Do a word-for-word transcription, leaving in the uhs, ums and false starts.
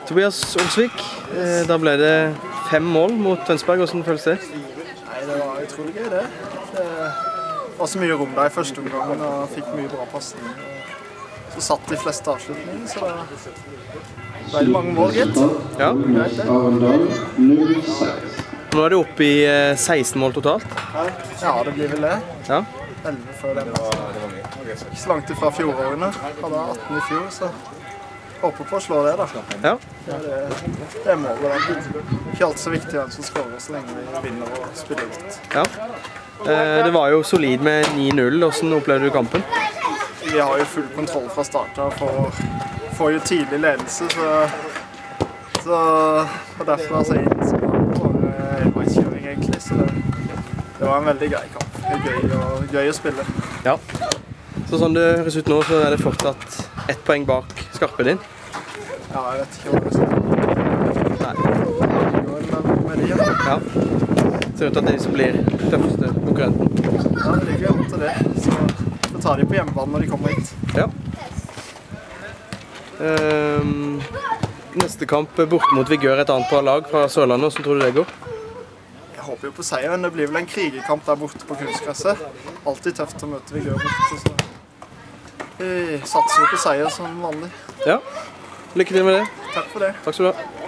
Tobias Olsvik, da ble det fem mål mot Tønsberg. Hvordan føles det? Nei, det var utrolig gøy det. Det var så mye rom der i første omgang og fikk mye bra passning. Så satt de fleste avslutninger, så det ble mange mål, gitt. Ja. Nå er det oppe i seksten mål totalt. Ja, det blir vel det. Ja. elleve før det. Ikke så langt ifra fjorårene. Hadde atten i fjor, så håper på å slå det da. Ja. Det er, det, det er målet da. Ikke alt så viktig hvem som skårer så lenge vi vinner og spiller godt. Ja. Det var jo solid med ni null. Hvordan opplevde du kampen? Vi har jo full kontroll fra start av, for får jo tidlig ledelse, så, så og derfor altså inn så var det bare enveiskjøring egentlig, så det, det var en veldig grei kamp. Det er gøy, og, gøy å spille. Ja. Så sånn det høres ut nå, så er det fortsatt ett poeng bak Skarpe din? Ja, jeg vet ikke hva det er. Nei. Det går med, med de, ja. Ja. Ser ut til at det som blir tøffeste konkurrenten. Ja, det ligger jo til det, så vi tar de på hjemmebane når de kommer hit. Ja. Um, neste kamp borte mot Vigør, et annet bra lag fra Sørlandet. Hvordan tror du det går? Jeg håper jo på seier, men det blir vel en krigerkamp der borte på kunstgresset. Alltid tøft å møte Vigør borte, så vi satser jo på seier som vanlig. Ja, lykke til med det. Takk for det. Takk skal du ha.